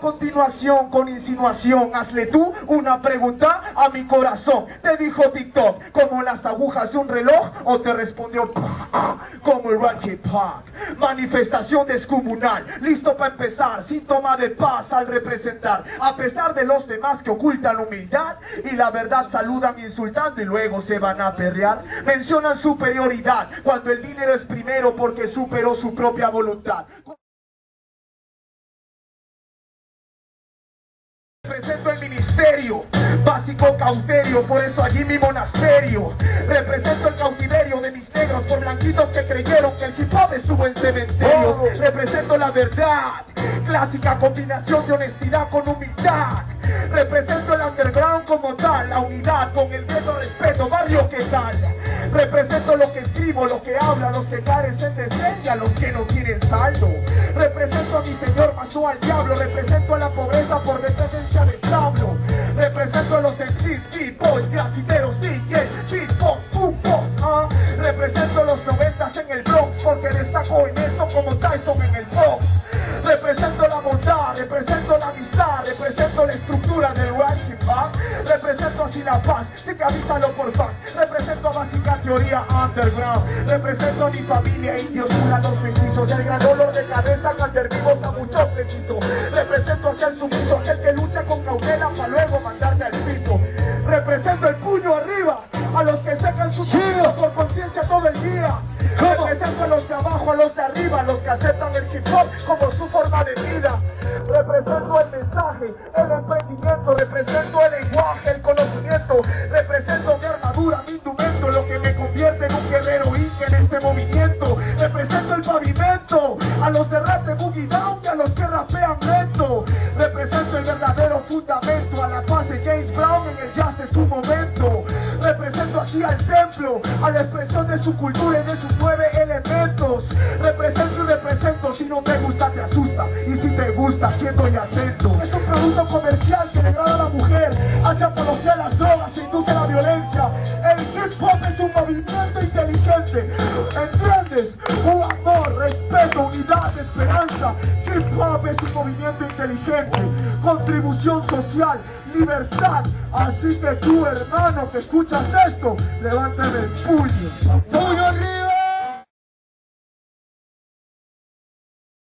continuación, con insinuación, hazle tú una pregunta a mi corazón. Te dijo TikTok como las agujas de un reloj, o te respondió como el Rocky Park. Manifestación descomunal, listo para empezar, síntoma de paz al representar. A pesar de los demás que ocultan humildad y la verdad saludan insultando y luego se van a perrear. Mencionan superioridad cuando el dinero es primero porque superó su propia voluntad. Represento el ministerio, básico cauterio, por eso allí mi monasterio. Represento el cautiverio de mis negros por blanquitos que creyeron que el hip hop estuvo en cementerios. Represento la verdad, clásica combinación de honestidad con humildad. Represento el underground como tal, la unidad con el gueto, respeto, barrio, ¿qué tal? Represento lo que escribo, lo que habla, los que carecen de esencia, los que no tienen saldo. Represento a mi señor, más no al diablo. Represento a la pobreza por decencia de establo. Represento a los MCs, beatboys, grafiteros, DJs, beatbox, boombox, Represento a los 90s en el Bronx porque destaco en esto como Tyson en el box. Represento la bondad, represento la amistad, represento la estructura del rap hip hop. Represento así la paz, sí que avísalo por fax. Represento a básica teoría underground. Represento a mi familia, indios, culanos, mestizos. El gran dolor de cabeza que al vivos a muchos preciso. Represento hacia el sumiso, aquel que lucha con cautela para luego mandarte al piso. Represento el puño arriba a los que secan sus hijos por conciencia todo el día. Represento a los de abajo, a los de arriba, a los que aceptan el hip hop como su forma de vida. Represento el mensaje, el emprendimiento, represento el lenguaje, el conocimiento. Represento mi armadura, mi indumento, lo que me convierte en un guerrero inca en este movimiento. Represento el pavimento, a los de rap de Boogie Down y a los que rapean lento. Represento el verdadero fundamento, a la paz de James Brown en el jazz de su momento. Represento así al templo, a la expresión de su cultura y de sus 9 elementos. Represento y represento, si no me gusta te asusta, y si te gusta quieto y atento. Es un producto comercial que degrada a la mujer, hace apología a las drogas e induce la violencia. El hip hop es un movimiento inteligente, ¿entiendes? Un amor, respeto, unidad, esperanza. Hip hop es un movimiento inteligente, contribución social, libertad. Así que tú, hermano, que escuchas esto, levántame el puño. ¡Puño arriba!